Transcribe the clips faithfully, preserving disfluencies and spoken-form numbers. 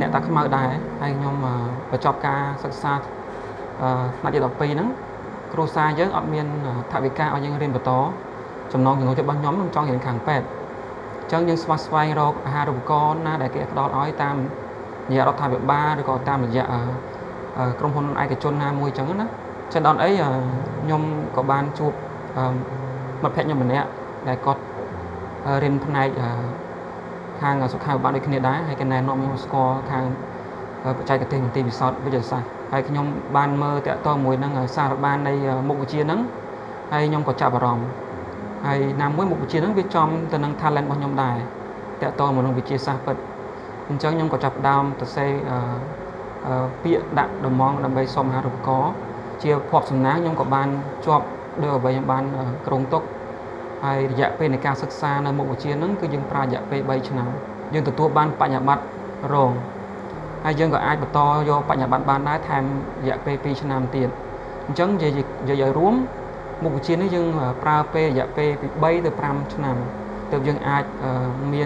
អ្នកតាខ្មៅដែរហើយខ្ញុំបញ្ចប់ការសិក្សាថ្នាក់ទីដប់ពីរហ្នឹងគ្រូសាយើងអត់មានថវិកាឲ្យយើងរៀនបន្តចំណងចំណូលចិត្តរបស់ខ្ញុំខ្ញុំចង់រៀនខាងពេទ្យអញ្ចឹងយើងស្វែងស្វែងរកអាហារូបករណ៍ណាដែលគេផ្ដល់ឲ្យតាមរយៈរដ្ឋាភិបាលឬក៏តាមរយៈក្រុមហ៊ុនឯកជនណាមួយអញ្ចឹងណាចឹងដល់អីខ្ញុំក៏បានជួបមិត្តភក្តិខ្ញុំម្នាក់ដែលគាត់រៀនផ្នែកខាងសុខាភិបាលដូចគ្នាដែរហើយគេណែនាំខ្ញុំស្គាល់ខាងបច្ចេកទេសមន្ទីរពិសោធន៍វិទ្យាសាស្ត្រហើយខ្ញុំបានមើលតាក់ទងមួយនឹងសារបាននៃមុខវិជ្ជាហ្នឹងហើយខ្ញុំក៏ចាប់អារម្មណ៍ហើយណាមួយមុខវិជ្ជាហ្នឹងវាចំទៅនឹង talent របស់ខ្ញុំដែរតាក់ទងមួយនឹងវិទ្យាសាស្ត្រពិតអញ្ចឹងខ្ញុំក៏ចាប់ផ្ដើមទៅសេពាក្យដាក់ដំងដើម្បីសុំអាហារូបករណ៍ជាភ័ព្វសំណាងខ្ញុំក៏បានជាប់ដោយអ្វីខ្ញុំបានគ្រោងទុកហើយរយៈពេលនៃការសិក្សានៅមុខវិជ្ជាហ្នឹងគឺយើងប្រើរយៈពេលបីឆ្នាំយើងទទួលបានបញ្ញាបត្ររងហើយយើងក៏អាចបន្តយកបញ្ញាបត្របានដែរថែមរយៈពេលពីរឆ្នាំទៀតអញ្ចឹងនិយាយឲ្យរួមមុខវិជ្ជានេះយើងប្រើពេលរយៈពេលពីបីទៅប្រាំឆ្នាំទើបយើងអាចមាន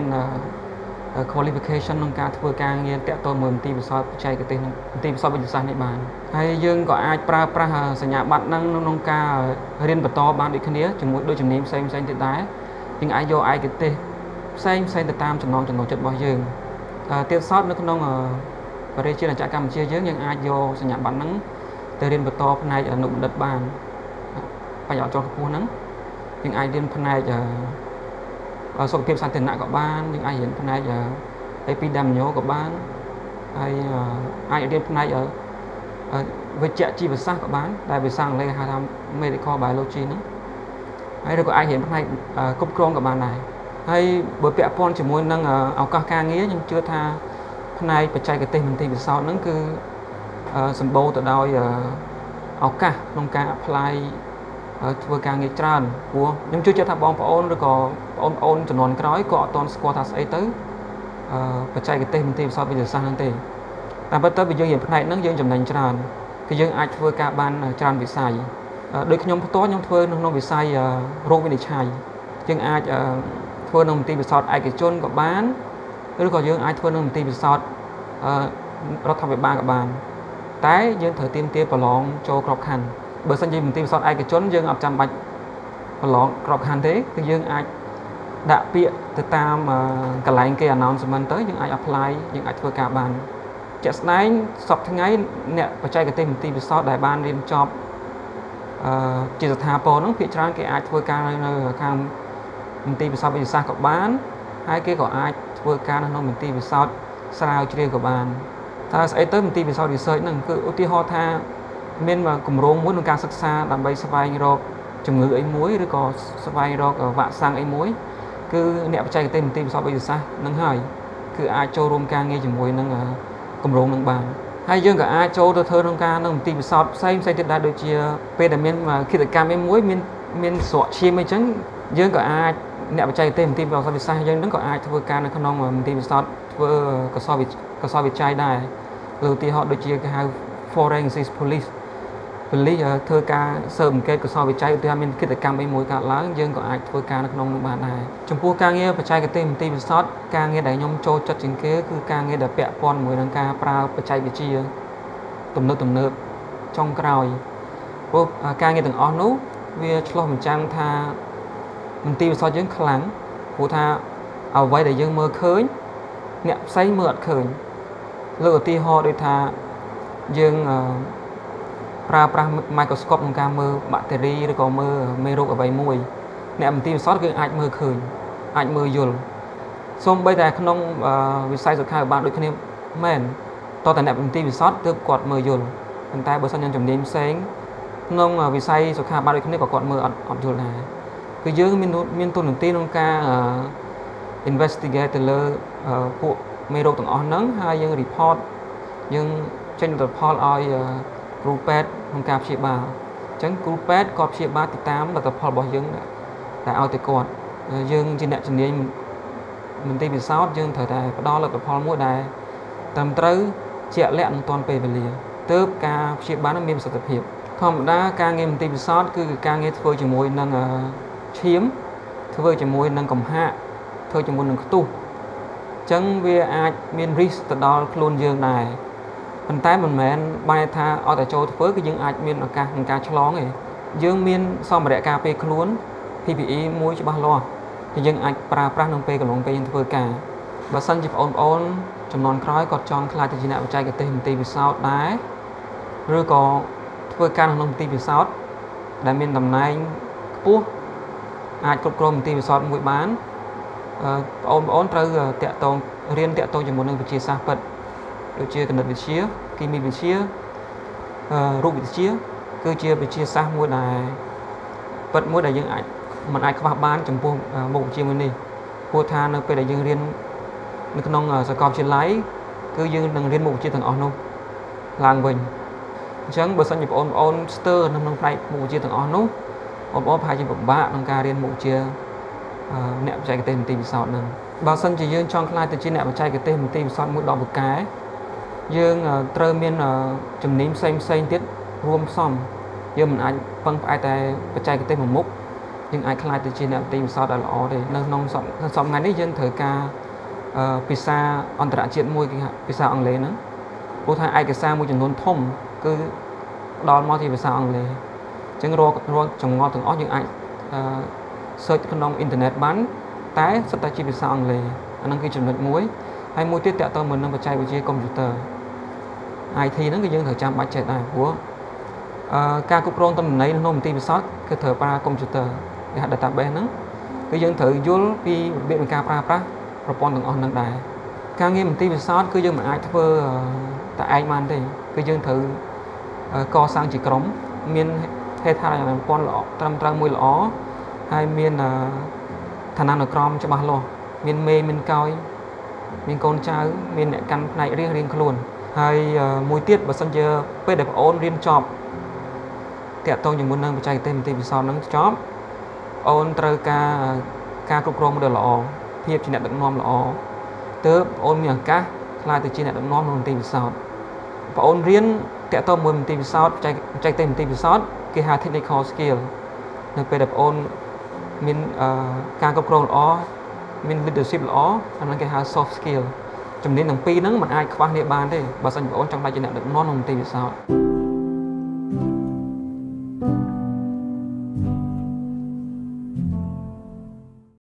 qualification ក្នុងការធ្វើការងារតាក់ទងមួយមន្ទីរពិសោធន៍បច្ចេកទេសមន្ទីរពិសោធន៍វិទ្យាសាស្ត្រនេះបានហើយយើងក៏អាចប្រើប្រាស់សញ្ញាបត្រហ្នឹងក្នុងការរៀនបន្តបានដូចគ្នាជាមួយដូចជំនាញផ្សេងផ្សេងទៀតដែរយើងអាចយកឯកទេសផ្សេងផ្សេងទៅតាមចំណងចំណូលចិត្តរបស់យើងទៀតសោតនៅក្នុងបរិយាកាសកម្ពុជាយើងយើងអាចយកសញ្ញាបត្រហ្នឹងទៅរៀនបន្តផ្នែកអនុបណ្ឌិតបានបញ្ញត្តិជាន់ខ្ពស់ហ្នឹងយើងអាចរៀនផ្នែកសុខភាពសាធារណៈក៏បានយើងអាចរៀនផ្នែក Epidemiology ក៏បានហើយអាចរៀនផ្នែកវិជ្ជាជីវសាស្ត្រក៏បានដែលភាសាអង់គ្លេសហៅថា Medical Biology ហ្នឹងហើយឬក៏អាចរៀនផ្នែកគ្រប់គ្រងក៏បានដែរហើយបើពាក់ព័ន្ធជាមួយនឹងឱកាសការងារខ្ញុំជឿថាផ្នែកបច្ចេកទេសមន្ទីរពិសោធន៍ហ្នឹងគឺសម្បូរទៅដោយឱកាសក្នុងការ apply ធ្វើការងារច្រើនព្រោះខ្ញុំជឿជាក់ថាបងប្អូនឬក៏បងប្អូនជំនាន់ក្រោយក៏អត់ទាន់ស្គាល់ថាស្អីទៅបច្ចេកទេសមន្ទីរពិសោធន៍វិទ្យាសាស្ត្រហ្នឹងទេតែបើទៅយើងរៀនផ្នែកហ្នឹងយើងចំណេញច្រើនគឺយើងអាចធ្វើការបានច្រើនវិស័យដូចខ្ញុំផ្ទាល់ខ្ញុំធ្វើក្នុងវិស័យរោគវិនិច្ឆ័យយើងអាចធ្វើនៅមន្ទីរពិសោធន៍ឯកជនក៏បានឬក៏យើងអាចធ្វើនៅមន្ទីរពិសោធន៍រដ្ឋាភិបាលក៏បានតែយើងត្រូវទាមទារប្រឡងចូលក្របខ័ណ្ឌបើសិនជាមន្ទីរពិសោធន៍ឯកជនយើងអត់ចាំបាច់ប្រឡងក្របខ័ណ្ឌទេគឺយើងអាចដាក់ពាក្យទៅតាមកន្លែងគេ announcement ទៅយើងអាច apply យើងអាចធ្វើការបានជាក់ស្ដែងសប្តាហ៍ថ្ងៃអ្នកបច្ចេកទេសមន្ទីរពិសោធន៍ដែលបានរៀនចប់អឺជាស្ថាពរហ្នឹងភាគច្រើនគេអាចធ្វើការនៅខាងមន្ទីរពិសោធន៍វិទ្យាសាស្ត្រក៏បានហើយគេក៏អាចធ្វើការនៅក្នុងមន្ទីរពិសោធន៍ស្រាវជ្រាវក៏បានថាស្អីទៅមន្ទីរពិសោធន៍ research ហ្នឹងគឺឧទាហរណ៍ថាមានគម្រោងមួយក្នុងការសិក្សាដើម្បីស្វែងរកជំងឺអីមួយឬក៏ស្វែងរកវ៉ាក់សាំងអីមួយគឺអ្នកបច្ចេកទេសមន្ទីរពិសោធន៍វិទ្យាសាស្ត្រនឹងហើយគឺអាចចូលរួមការងារជាមួយនឹងគម្រោងនឹងបានហើយយើងក៏អាចចូលទៅធ្វើក្នុងការនៅមន្ទីរពិសោធន៍ផ្សេងផ្សេងទៀតដែរដូចជាពេលដែលមានគិតកម្មអីមួយមានមានស្រកឈាមអីចឹងយើងក៏អាចអ្នកបច្ចេកទេសមន្ទីរពិសោធន៍វិទ្យាសាស្ត្រយើងនឹងក៏អាចធ្វើការនៅក្នុងមន្ទីរពិសោធន៍ធ្វើកសោកសោវិច័យដែរឬឧទាហរណ៍ដូចជាគេហៅ Forensic Police police ធ្វើការស៊ើបអង្កេតកសោវិច័យឧទាហរណ៍មានគិតកម្មអីមួយកើតឡើងយើងក៏អាចធ្វើការនៅក្នុងនោះបានដែរចំពោះការងារបច្ចេកទេសមន្ទីរពិសោធន៍ការងារដែលខ្ញុំចូលចិត្តជាងគេគឺការងារដែលពាក់ព័ន្ធជាមួយនឹងការប្រើបច្ចេកវិទ្យាទំនើបទំនើបចុងក្រោយព្រោះការងារទាំងអស់នោះវាឆ្លុះបញ្ចាំងថាមន្ទីរពិសោធន៍យើងខ្លាំងព្រោះថាអ្វីដែលយើងមើលឃើញអ្នកផ្សេងមើលអត់ឃើញលើកឧទាហរណ៍ដូចថាយើងប្រើប្រាស់ microscope ក្នុងការមើលបាក់តេរីឬក៏មើលមេរោគអ្វីមួយអ្នកមន្ទីរពិសោធន៍គឺអាចមើលឃើញអាចមើលយល់សូម្បីតែក្នុងវិស័យសុខាភិបាលដូចគ្នាមែនតើតើអ្នកមន្ទីរពិសោធន៍ទើបគាត់មើលយល់ប៉ុន្តែបើសិនជាជំនាញផ្សេងក្នុងវិស័យសុខាភិបាលដូចគ្នាក៏គាត់មើលអត់អត់យល់ដែរគឺយើងមានមានទូនាទីក្នុងការ investigate ទៅលើពួកមេរោគទាំងអស់ហ្នឹងហើយយើង report យើងចេញលទ្ធផលឲ្យគ្រូពេទ្យក្នុងការព្យាបាលអញ្ចឹងគ្រូពេទ្យគាត់ព្យាបាលទៅតាមលទ្ធផលរបស់យើងដែលឲ្យទៅគាត់យើងជាអ្នកជំនាញមន្ទីរពិសោធន៍យើងត្រូវតែផ្ដល់លទ្ធផលមួយដែលត្រឹមត្រូវជាក់លាក់នឹងទាន់ពេលវេលាទើបការព្យាបាលនឹងមានប្រសិទ្ធភាពធម្មតាការងារមន្ទីរពិសោធន៍គឺការងារធ្វើជាមួយនឹងឈាមធ្វើជាមួយនឹងកំហាកធ្វើជាមួយនឹងខ្ទុះ Chẳng vì ai miền risk từ đó luôn dương này phần tay mình mến bay tha ở tại chỗ với cái dương ai miền ở ca ca cho lóng này dương miền sau mà đại ca pe luôn pê pê e mua cho ba lo thì dương ai pra pra nông pe cái lông pe với cả và sân chụp ôn ôn trong non khói còn tròn khai từ chỉ nào chạy cái tên tì bị sao đá rồi có với ca nông tì bị sao đại miền tầm này pú ai cột crom tì bị sao mũi bán ôn ôn tới tẹt tông riêng tẹt tông chỉ một nơi bị chia xa bật được chia cần bị chia kimi bị chia rụt bị chia cứ chia bị chia xa mũi này bật mũi đại dương ai mình ai các bán trong buông một chiếc mình đi mua tha nó về đại dương riêng nó nông sẽ còn trên lái cứ dương đừng riêng một chiếc thằng on luôn làng mình chẳng bữa sau nhập ôn ôn stir nó nông phải một chiếc thằng on luôn ôn ôn hai chiếc bạ nông ca riêng một chiếc nẹp chạy cái tên tìm sọt nè bao sân chỉ dương trong khai từ trên nẹp chạy cái tên tìm sọt một đỏ một cái dương trơ miên chùm ním xanh xanh tiết ruộng xong dương mình anh phân phải tay chạy cái tên một múc nhưng ai khai từ trên nẹp tìm sọt là lọ để nông nông sọt sọt ngày đấy dân thời ca pizza on trả chuyện môi cái pizza ăn lấy nữa cô thay ai cái xa môi chừng nôn thông cứ đòn mò thì pizza ăn lấy chẳng rồi rồi trồng ngọt từng ót những ai search trong internet bán tái sắp tới chỉ bị sao lề anh cái chuẩn bị muối hay muối tiết tẹo tôi mình đang chạy với chiếc computer ai thì nó cái dương thời trang bạch chạy này của ca cục rôn tâm này nó một tí bị sót cái thời para computer để hạt database nó cái dương thử vô vì biết mình ca para para propon từng on đăng đài ca nghe một tí bị sót cứ dương mà ai thưa tại ai man thì cái dương thử co sang chỉ cống miên hay thay là con lọ trăm trăm mùi lọ hai miền thành năng ở crom cho ba lo miền mê miền cao miền con trai miền lại căn này riêng riêng luôn hai mùi tiết và sân chơi bây đẹp ôn riêng chọc kẹt tôi những muốn nâng chạy tên tìm sau nâng chop ôn trời ca ca cục crom được lọ thiệp chỉ nhận được nom lọ tớ ôn miệng cá lại từ chỉ nhận được nom luôn tìm sau và ôn riêng kẹt tôi muốn tìm sau chạy chạy tên tìm sau cái hai technical skill nên bây đẹp ôn mình càng cấp cron ó mình leadership ó anh là cái hai soft skill trong đến thằng pi nắng mà ai khoan địa bàn thế bà sân ôn trong đây chỉ nhận được non hồng tì sao